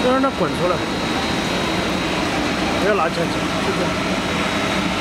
就让它滚出来，不要拿起来，就这样。